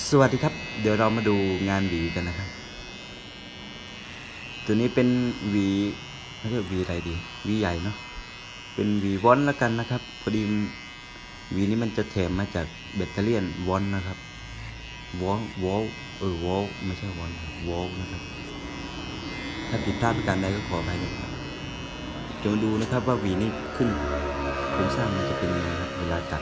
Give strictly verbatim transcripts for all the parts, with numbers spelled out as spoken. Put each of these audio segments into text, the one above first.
สวัสดีครับเดี๋ยวเรามาดูงานหวีกันนะครับตัวนี้เป็นหวีเขาเรียกหวีอะไรดีหวีใหญ่เนาะเป็นหวีวอนแล้วกันนะครับพอดีหวีนี้มันจะแถมมาจากแบตเตอรี่วอนนะครับวอลวอลเออวอลไม่ใช่วอนวอลนะครับถ้าผิดพลาดประการใดก็ขออภัยด้วยครับเดี๋ยวมาดูนะครับว่าหวีนี้ขึ้นโครงสร้างมันจะเป็นยังไงครับเวลาตัด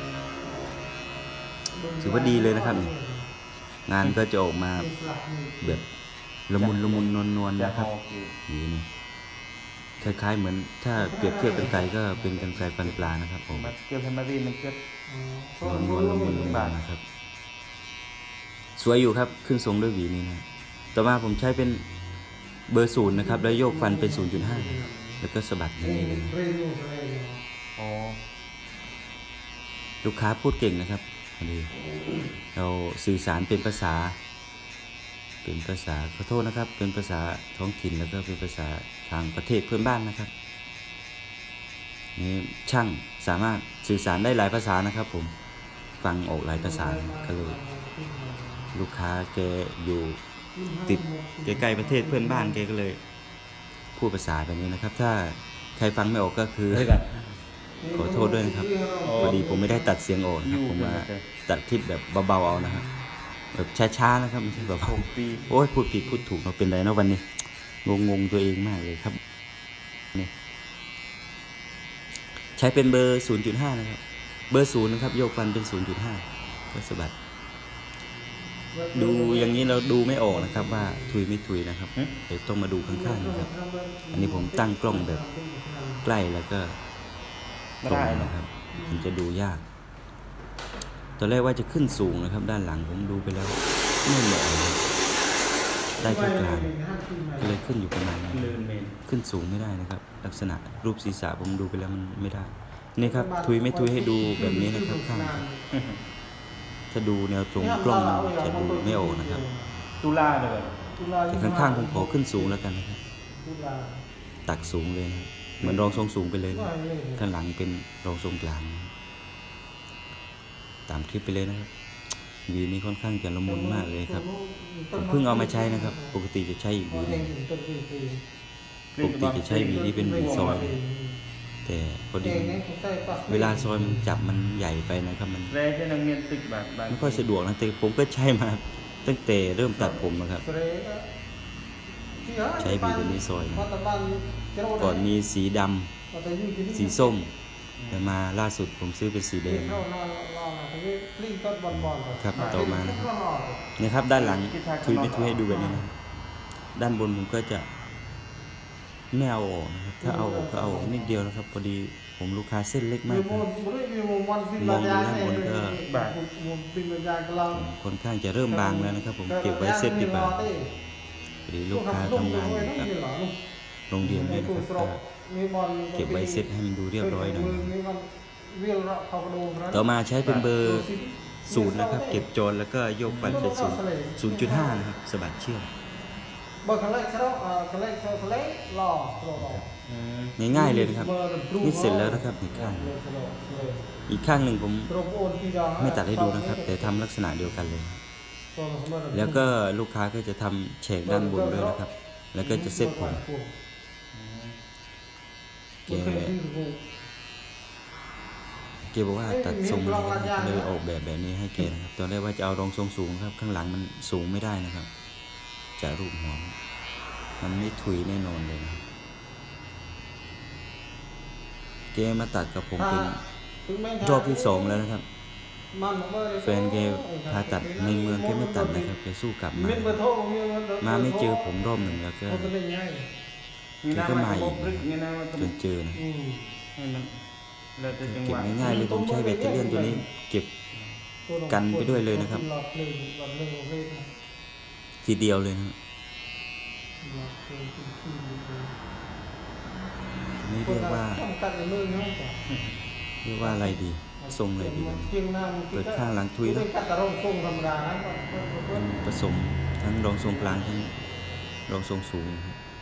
ถือว่าดีเลยนะครับนี่งานก็จะออกมาแบบละมุนละมุนนวลนวลนะครับนี่นี่คล้ายๆเหมือนถ้าเปรียบเทียบกันไกลก็เป็นกันไกลฟันปลานะครับผมเกี่ยวกับมารีนเกิดนวลนวลละมุนบางนะครับสวยอยู่ครับขึ้นทรงด้วยหวีนี้นะต่อมาผมใช้เป็นเบอร์ศูนย์นะครับแล้วโยกฟันเป็น ศูนย์จุดห้า แล้วก็สะบัดอย่างนี้เลยลูกค้าพูดเก่งนะครับเราสื่อสารเป็นภาษาเป็นภาษาขอโทษนะครับเป็นภาษาท้องถิ่นแล้วก็เป็นภาษาทางประเทศเพื่อนบ้านนะครับนี่ช่างสามารถสื่อสารได้หลายภาษานะครับผมฟังออกหลายภาษาก็เลยลูกค้าแกอยู่ติดใกล้ๆประเทศเพื่อนบ้านแกก็เลยพูดภาษาแบบนี้นะครับถ้าใครฟังไม่ออกก็คือขอโทษด้วยนะครับพอดีผมไม่ได้ตัดเสียงออกนะครับผมมาตัดคลิปแบบเบาๆเอานะครับแบบช้าๆนะครับไม่ใช่แบบโอ้ยพูดผิดพูดถูกเราเป็นไรนะวันนี้งงๆตัวเองมากเลยครับนี่ใช้เป็นเบอร์ ศูนย์จุดห้า นะครับเบอร์ศูนย์นะครับโยกฟันเป็น ศูนย์จุดห้า ก็สะบัดดูอย่างนี้เราดูไม่ออกนะครับว่าถุยไม่ถุยนะครับเดี๋ยวต้องมาดูข้างๆนะครับอันนี้ผมตั้งกล้องแบบใกล้แล้วก็ตรงนะครับมันจะดูยากตอนแรกว่าจะขึ้นสูงนะครับด้านหลังผมดูไปแล้วไม่เหมาะได้แค่กลางก็เลยขึ้นอยู่ประมาณนั้นขึ้นสูงไม่ได้นะครับลักษณะรูปศีรษะผมดูไปแล้วมันไม่ได้นี่ครับทุยไม่ทุยให้ดูแบบนี้นะครับข้างถ้าดูแนวตรงกล้องจะดูไม่ออกนะครับตุลาเลยแต่ข้างๆผมขอขึ้นสูงแล้วกันนะครับตักสูงเลยนะเหมือนรองทรงสูงไปเลยนะข้างหลังเป็นรองทรงกลางตามคลิปไปเลยนะครับวีนี้ค่อนข้างจะละมุนมากเลยครับผมเพิ่งเอามาใช้นะครับปกติจะใช้อีกวีนึงปกติจะใช้วีนี้เป็นวีซอยแต่พอดีเวลาซอยมันจับมันใหญ่ไปนะครับมันไม่ค่อยสะดวกนะแต่ผมก็ใช้มาตั้งแต่เริ่มตัดผมนะครับใช้วีตัวนี้ซอยนะก่อนมีสีดำสีส้มแต่มาล่าสุดผมซื้อเป็นสีแดงครับต่อมานะครับนี่ครับด้านหลังทุยไม่ทุยให้ดูแบบนี้นะด้านบนผมก็จะไม่เอาออกนะครับถ้าเอาออกก็เอานิดเดียวนะครับพอดีผมลูกค้าเส้นเล็กมากมองดูด้านบนก็ค่อนข้างจะเริ่มบางแล้วนะครับผมเก็บไว้เซตดีกว่าพอดีลูกค้าทำงานอยู่กับโรงเรียนด้วยนะครับก็เก็บไว้เซตให้มันดูเรียบร้อยหน่อยต่อมาใช้เป็นเบอร์ศูนย์นะครับเก็บโจรแล้วก็โยกฟันเป็นศูนย์ศูนย์จุดห้านะครับสะบัดเชือกง่ายๆเลยนะครับนี่เสร็จแล้วนะครับอีกข้างอีกข้างหนึ่งผมไม่ตัดให้ดูนะครับแต่ทำลักษณะเดียวกันเลยแล้วก็ลูกค้าก็จะทำแฉกด้านบนด้วยนะครับแล้วก็จะเซ็ตผมแกแกบอกว่าตัดทรงเลยออกแบบแบบนี้ให้แกนะครับตอนแรกว่าจะเอารองทรงสูงครับข้างหลังมันสูงไม่ได้นะครับจะรูปหัวมันไม่ถุยแน่นอนเลยนะแกมาตัดกับผมเป็นรอบที่สองแล้วนะครับแฟนแกพาตัดในเมืองแกไม่ตัดนะครับแกสู้กลับมามาไม่เจอผมรอบหนึ่งแล้วก็แกก็มาอีกจนเจอนะเก็บง่ายๆเลยผมใช้แบตเตอรี่ตัวนี้เก็บกันไปด้วยเลยนะครับทีเดียวเลยนะนี่เรียกว่าเรียกว่าอะไรดีทรงอะไรดีเปิดข้างหลังทุยแล้วผสมทั้งรองทรงกลางทั้งรองทรงสูง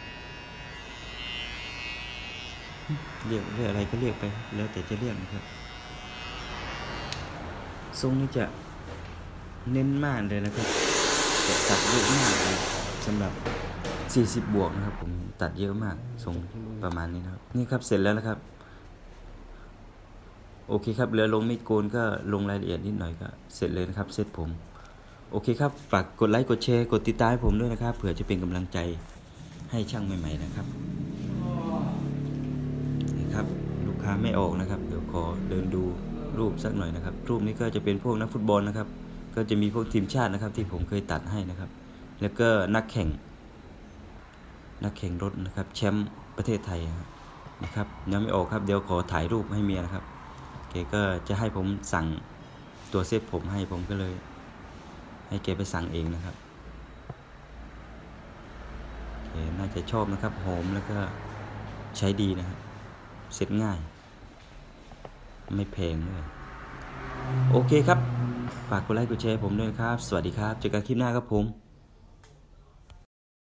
เรียกเรียกอะไรก็เรียกไปแล้วแต่จะเรียกนะครับทรงนี้จะเน้นมากเลยนะครับแต่ตัดเยอะมากเลยสำหรับสี่สิบบวกนะครับผมตัดเยอะมากทรงประมาณนี้นะครับนี่ครับเสร็จแล้วนะครับโอเคครับเหลือลงมีดโกนก็ลงรายละเอียดนิดหน่อยก็เสร็จเลยนะครับเซตผมโอเคครับฝากกดไลค์กดแชร์กดติดตามให้ผมด้วยนะครับเผื่อจะเป็นกำลังใจให้ช่างใหม่ๆนะครับนี่ครับลูกค้าไม่ออกนะครับเดี๋ยวขอเดินดูรูปสักหน่อยนะครับรูปนี้ก็จะเป็นพวกนักฟุตบอลนะครับก็จะมีพวกทีมชาตินะครับที่ผมเคยตัดให้นะครับแล้วก็นักแข่งนักแข่งรถนะครับแชมป์ประเทศไทยนะครับยังไม่ออกครับเดี๋ยวขอถ่ายรูปให้เมียนะครับแกก็จะให้ผมสั่งตัวเซตผมให้ผมก็เลยให้แกไปสั่งเองนะครับแกน่าจะชอบนะครับหอมแล้วก็ใช้ดีนะครับเสร็จง่ายไม่แพงด้วยโอเคครับฝากกดไลค์กดแชร์ผมด้วยครับสวัสดีครับเจอกันคลิปหน้าครับผม